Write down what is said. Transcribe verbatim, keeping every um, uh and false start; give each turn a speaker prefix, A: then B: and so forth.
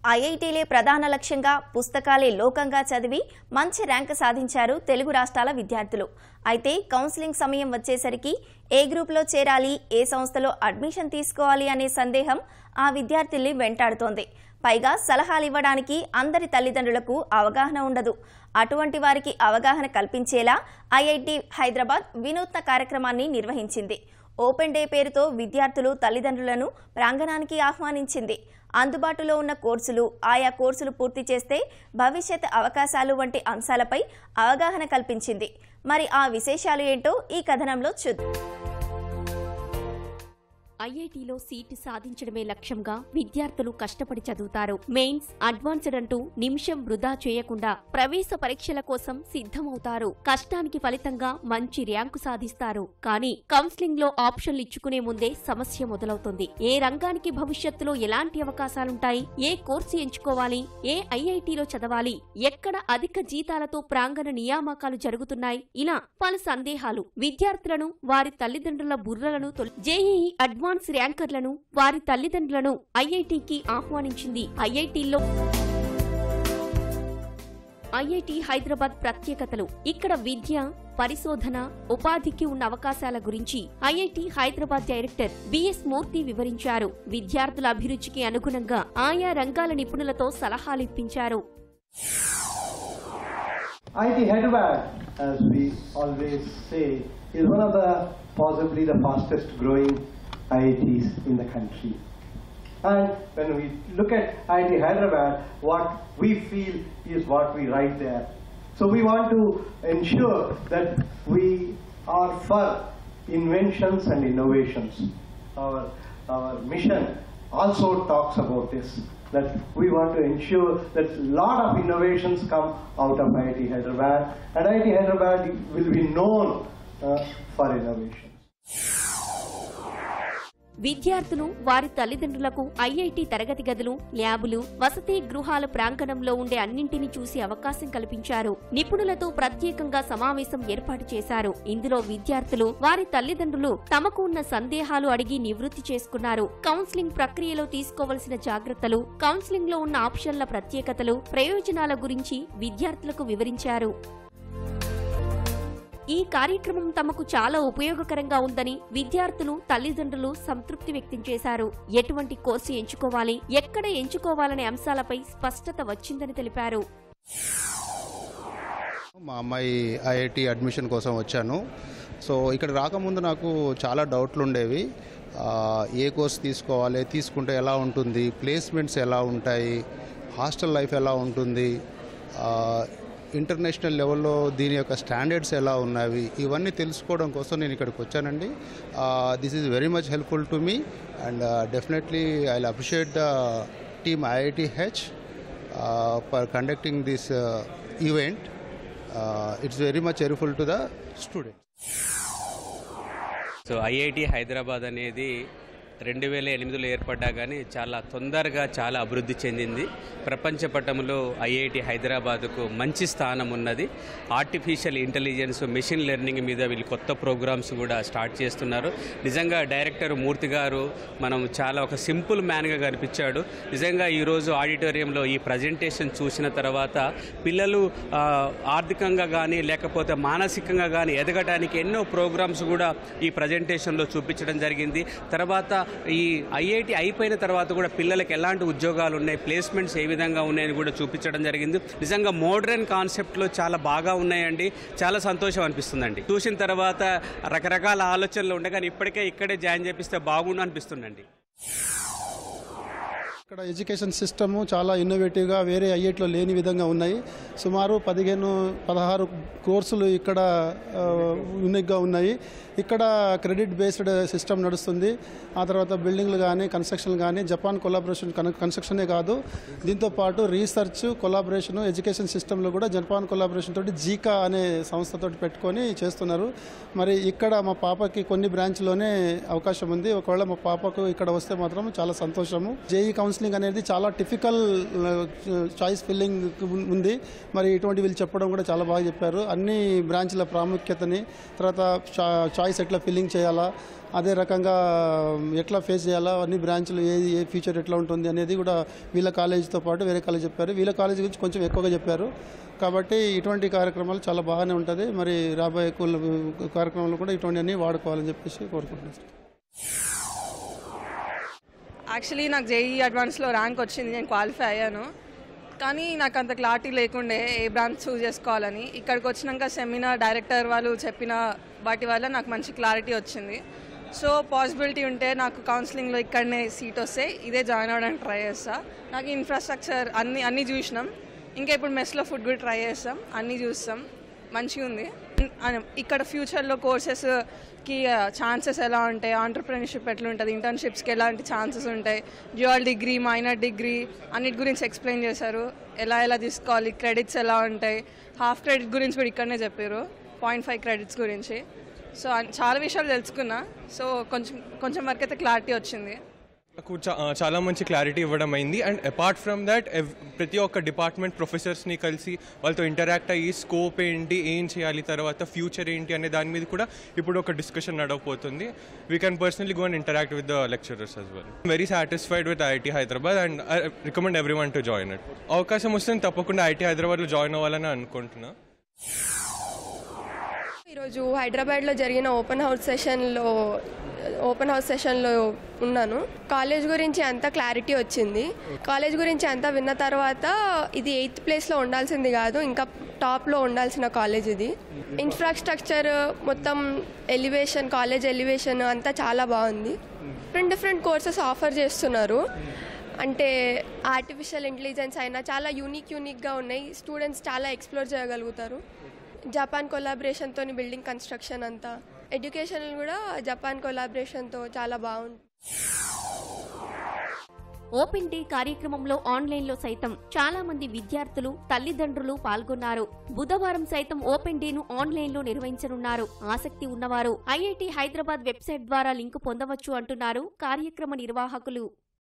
A: ఐఐటీలే ప్రధాన లక్ష్యంగా పుస్తకాలే లోకంగా చదివి మంచి ర్యాంక్ సాధించారు తెలుగు రాష్ట్రాల విద్యార్థులు. అయితే కౌన్సిలింగ్ సమయం వచ్చేసరికి ఏ గ్రూప్లో చేరాలి, ఏ సంస్థలో అడ్మిషన్ తీసుకోవాలి అనే సందేహం ఆ విద్యార్థుల్ని వెంటాడుతోంది. పైగా సలహాలు ఇవ్వడానికి అందరి తల్లిదండ్రులకు అవగాహన ఉండదు. అటువంటి వారికి అవగాహన కల్పించేలా ఐఐటీ హైదరాబాద్ వినూత్న కార్యక్రమాన్ని నిర్వహించింది. ఓపెన్ డే పేరుతో విద్యార్థులు తల్లిదండ్రులను ప్రాంగణానికి ఆహ్వానించింది. అందుబాటులో ఉన్న కోర్సులు, ఆయా కోర్సులు పూర్తి చేస్తే భవిష్యత్ అవకాశాలు వంటి అంశాలపై అవగాహన కల్పించింది. మరి ఆ విశేషాలు ఏంటో ఈ కథనంలో చూద్దాం.
B: ఐఐటీలో సీటు సాధించడమే లక్ష్యంగా విద్యార్థులు కష్టపడి చదువుతారు. మెయిన్స్, అడ్వాన్స్డ్ అంటూ నిమిషం వృధా చేయకుండా ప్రవేశ పరీక్షల కోసం సిద్ధమవుతారు. కష్టానికి ఫలితంగా మంచి ర్యాంకు సాధిస్తారు. కానీ కౌన్సిలింగ్ లో ఆప్షన్లు ఇచ్చుకునే ముందే సమస్య మొదలవుతుంది. ఏ రంగానికి భవిష్యత్తులో ఎలాంటి అవకాశాలుంటాయి, ఏ కోర్సు ఎంచుకోవాలి, ఏ ఐఐటీలో చదవాలి, ఎక్కడ అధిక జీతాలతో ప్రాంగణ నియామకాలు జరుగుతున్నాయి, ఇలా పలు సందేహాలు విద్యార్థులను, వారి తల్లిదండ్రుల బుర్రలను జేఈఈ అడ్వాన్స్ ర్యాంకర్లను, వారి తల్లిదండ్రులను ఐఐటీకి ఆహ్వానించింది. ఐఐటీలో ఐఐటీ హైదరాబాద్ ప్రత్యేకతలు, ఇక్కడ విద్య, పరిశోధన, ఉపాధికి ఉన్న అవకాశాల గురించి IIT Hyderabad director B S Murthy వివరించారు. విద్యార్థుల అభిరుచికి అనుగుణంగా ఆయా రంగాల నిపుణులతో సలహాలు ఇప్పించారు.
C: I I T Hyderabad, as we always say, is one of the possibly the fastest growing I I Ts in the country. And when we look at I I T Hyderabad, what we feel is what we write there. So we want to ensure that we are for inventions and innovations. Our, our mission also talks about this, that we want to ensure that a lot of innovations come out of I I T Hyderabad, and I I T Hyderabad will be known uh, for innovations.
B: విద్యార్థులు, వారి తల్లిదండ్రులకు IIT తరగతి గదులు, ల్యాబులు, వసతి గృహాల ప్రాంగణంలో ఉండే అన్నింటినీ చూసి అవకాశం కల్పించారు. నిపుణులతో ప్రత్యేకంగా సమావేశం ఏర్పాటు చేశారు. ఇందులో విద్యార్థులు, వారి తల్లిదండ్రులు తమకు ఉన్న సందేహాలు అడిగి నివృత్తి చేసుకున్నారు. కౌన్సిలింగ్ ప్రక్రియలో తీసుకోవలసిన జాగ్రత్తలు, కౌన్సిలింగ్ లో ఉన్న ఆప్షన్ల ప్రత్యేకతలు, ప్రయోజనాల గురించి విద్యార్థులకు వివరించారు. ఈ కార్యక్రమం తమకు చాలా ఉపయోగకరంగా ఉందని విద్యార్థులు, తల్లిదండ్రులు సంతృప్తి వ్యక్తం చేశారు. ఎటువంటి కోర్సు ఎంచుకోవాలి, ఎక్కడ ఎంచుకోవాలనే అంశాలపై స్పష్టత వచ్చిందని తెలిపారు.
D: మా అమ్మాయి ఐఐటి అడ్మిషన్ కోసం వచ్చాను. సో ఇక్కడ రాకముందు నాకు చాలా డౌట్లు ఉండేవి. ఏ కోర్స్ తీసుకోవాలి, తీసుకుంటే ఎలా ఉంటుంది, ప్లేస్మెంట్స్ ఎలా ఉంటాయి, హాస్టల్ లైఫ్ ఎలా ఉంటుంది, ఇంటర్నేషనల్ లెవెల్లో దీని యొక్క స్టాండర్డ్స్ ఎలా ఉన్నవి, ఇవన్నీ తెలుసుకోవడం కోసం నేను ఇక్కడికి వచ్చానండి. This is very much helpful to me and definitely I will appreciate the team IIT H for conducting this event. It's very much helpful to the students.
E: So IIT Hyderabad అనేది రెండు వేల ఎనిమిదిలో ఏర్పడ్డా కానీ చాలా తొందరగా చాలా అభివృద్ధి చెందింది. ప్రపంచ పటంలో ఐఐటి హైదరాబాద్కు మంచి స్థానం ఉన్నది. ఆర్టిఫిషియల్ ఇంటెలిజెన్స్, మెషిన్ లెర్నింగ్ మీద వీళ్ళు కొత్త ప్రోగ్రామ్స్ కూడా స్టార్ట్ చేస్తున్నారు. నిజంగా డైరెక్టర్ మూర్తి గారు మనం చాలా ఒక సింపుల్ మ్యాన్గా కనిపించాడు. నిజంగా ఈరోజు ఆడిటోరియంలో ఈ ప్రజెంటేషన్ చూసిన తర్వాత పిల్లలు ఆర్థికంగా కానీ లేకపోతే మానసికంగా కానీ ఎదగడానికి ఎన్నో ప్రోగ్రామ్స్ కూడా ఈ ప్రజెంటేషన్లో చూపించడం జరిగింది. తర్వాత ఈ ఐఐటి అయిపోయిన తర్వాత కూడా పిల్లలకి ఎలాంటి ఉద్యోగాలు ఉన్నాయి, ప్లేస్మెంట్స్ ఏ విధంగా ఉన్నాయని కూడా చూపించడం జరిగింది. నిజంగా మోడర్న్ కాన్సెప్ట్లో చాలా బాగా ఉన్నాయండి. చాలా సంతోషం అనిపిస్తుందండి. చూసిన తర్వాత రకరకాల ఆలోచనలు ఉండే కానీ ఇప్పటికే ఇక్కడే జాయిన్ చేపిస్తే బాగుండు అనిపిస్తుందండి.
F: ఇక్కడ ఎడ్యుకేషన్ సిస్టము చాలా ఇన్నోవేటివ్గా వేరే ఐఐటీలో లేని విధంగా ఉన్నాయి. సుమారు పదిహేను పదహారు కోర్సులు ఇక్కడ యూనిక్గా ఉన్నాయి. ఇక్కడ క్రెడిట్ బేస్డ్ సిస్టమ్ నడుస్తుంది. ఆ తర్వాత బిల్డింగ్లు కానీ కన్స్ట్రక్షన్లు కానీ జపాన్ కొలాబరేషన్ కన్స్ట్రక్షనే కాదు, దీంతోపాటు రీసెర్చ్ కొలాబరేషన్ ఎడ్యుకేషన్ సిస్టంలో కూడా జపాన్ కొలాబరేషన్ తోటి జీకా అనే సంస్థతో పెట్టుకొని చేస్తున్నారు. మరి ఇక్కడ మా పాపకి కొన్ని బ్రాంచ్లోనే అవకాశం ఉంది. ఒకవేళ మా పాపకు ఇక్కడ వస్తే మాత్రం చాలా సంతోషము. జేఈ కౌన్సిల్ కౌన్సిలింగ్ అనేది చాలా టిపికల్ చాయిస్ ఫిల్లింగ్ ఉంది. మరి ఇటువంటి వీళ్ళు చెప్పడం కూడా చాలా బాగా చెప్పారు. అన్ని బ్రాంచ్ల ప్రాముఖ్యతని, తర్వాత చాయిస్ ఎట్లా ఫిల్లింగ్ చేయాలా, అదే రకంగా ఎట్లా ఫేస్ చేయాలా, అన్ని బ్రాంచ్లు ఏ ఏ ఫ్యూచర్ ఎట్లా ఉంటుంది అనేది కూడా వీళ్ళ కాలేజీతో పాటు వేరే కాలేజ్ చెప్పారు. వీళ్ళ కాలేజీ గురించి కొంచెం ఎక్కువగా చెప్పారు. కాబట్టి ఇటువంటి కార్యక్రమాలు చాలా బాగానే ఉంటుంది. మరి రాబోయే కార్యక్రమాలు కూడా ఇటువంటివన్నీ వాడుకోవాలని చెప్పేసి కోరుకుంటున్నాను.
G: యాక్చువల్లీ నాకు జేఈ అడ్వాన్స్లో ర్యాంక్ వచ్చింది, నేను క్వాలిఫై అయ్యాను. కానీ నాకు అంత క్లారిటీ లేకుండే ఏ బ్రాంచ్ చూస్ చేసుకోవాలని. ఇక్కడికి వచ్చినాక సెమినార్ డైరెక్టర్ వాళ్ళు చెప్పిన వాటి వల్ల నాకు మంచి క్లారిటీ వచ్చింది. సో పాసిబిలిటీ ఉంటే నాకు కౌన్సిలింగ్లో ఇక్కడనే సీట్ వస్తే ఇదే జాయిన్ అవ్వడానికి ట్రై చేస్తాను. నాకు ఇన్ఫ్రాస్ట్రక్చర్ అన్ని అన్నీ చూసినాం. ఇంకా ఇప్పుడు మెస్లో ఫుడ్ కూడా ట్రై చేస్తాం, అన్నీ చూస్తాం, మంచిగా ఉంది. ఇక్కడ ఫ్యూచర్లో కోర్సెస్కి ఛాన్సెస్ ఎలా ఉంటాయి, ఆంటర్ప్రెన్యూర్షిప్ ఎట్లా ఉంటుంది, ఇంటర్న్షిప్స్కి ఎలాంటి ఛాన్సెస్ ఉంటాయి, డ్యూయల్ డిగ్రీ, మైనర్ డిగ్రీ అన్నిటి గురించి ఎక్స్ప్లెయిన్ చేశారు. ఎలా ఎలా తీసుకోవాలి, క్రెడిట్స్ ఎలా ఉంటాయి, హాఫ్ క్రెడిట్ గురించి కూడా ఇక్కడనే చెప్పారు, పాయింట్ ఫైవ్ క్రెడిట్స్ గురించి. సో చాలా విషయాలు తెలుసుకున్నా. సో కొంచెం కొంచెం వరకు అయితే క్లారిటీ వచ్చింది.
H: నాకు చాలా మంచి క్లారిటీ ఇవ్వడం అయింది. అండ్ అపార్ట్ ఫ్రమ్ దాట్ ప్రతి ఒక్క డిపార్ట్మెంట్ ప్రొఫెసర్స్ని కలిసి వాళ్ళతో ఇంటరాక్ట్ అయ్యి స్కోప్ ఏంటి, ఏం చేయాలి, తర్వాత ఫ్యూచర్ ఏంటి అనే దాని మీద కూడా ఇప్పుడు ఒక డిస్కషన్ నడవబోతుంది. We can personally go and interact with the lecturers as well. Very satisfied with IIT Hyderabad and I recommend every one to join it. అవకాశం వస్తే తప్పకుండా ఐఐటి హైదరాబాద్లో జాయిన్ అవ్వాలని అనుకుంటున్నా.
I: ఈరోజు హైదరాబాద్లో జరిగిన ఓపెన్ హౌస్ సెషన్లో ఓపెన్ హౌస్ సెషన్లో ఉన్నాను. కాలేజ్ గురించి అంతా క్లారిటీ వచ్చింది. కాలేజ్ గురించి అంతా విన్న తర్వాత ఇది ఎయిత్ ప్లేస్లో ఉండాల్సింది కాదు, ఇంకా టాప్లో ఉండాల్సిన కాలేజ్ ఇది. ఇన్ఫ్రాస్ట్రక్చర్ మొత్తం, ఎలివేషన్, కాలేజ్ ఎలివేషన్ అంతా చాలా బాగుంది. డిఫరెంట్ డిఫరెంట్ కోర్సెస్ ఆఫర్ చేస్తున్నారు. అంటే ఆర్టిఫిషియల్ ఇంటెలిజెన్స్ అయినా చాలా యూనిక్ యూనిక్గా ఉన్నాయి. స్టూడెంట్స్ చాలా ఎక్స్ప్లోర్ చేయగలుగుతారు. జపాన్ కొలాబరేషన్తో బిల్డింగ్ కన్స్ట్రక్షన్ అంతా, ఎడ్యుకేషన్ కూడా జపాన్ కొలాబరేషన్తో చాలా బాగుంది.
B: ఓపెన్ డే కార్యక్రమంలో ఆన్లైన్లో సైతం చాలా మంది విద్యార్థులు, తల్లిదండ్రులు పాల్గొన్నారు. బుధవారం సైతం ఓపెన్ డేను ఆన్లైన్లో నిర్వహించనున్నారు. ఆసక్తి ఉన్నవారు ఐఐటి హైదరాబాద్ వెబ్సైట్ ద్వారా లింకు పొందవచ్చు అంటున్నారు కార్యక్రమ నిర్వాహకులు.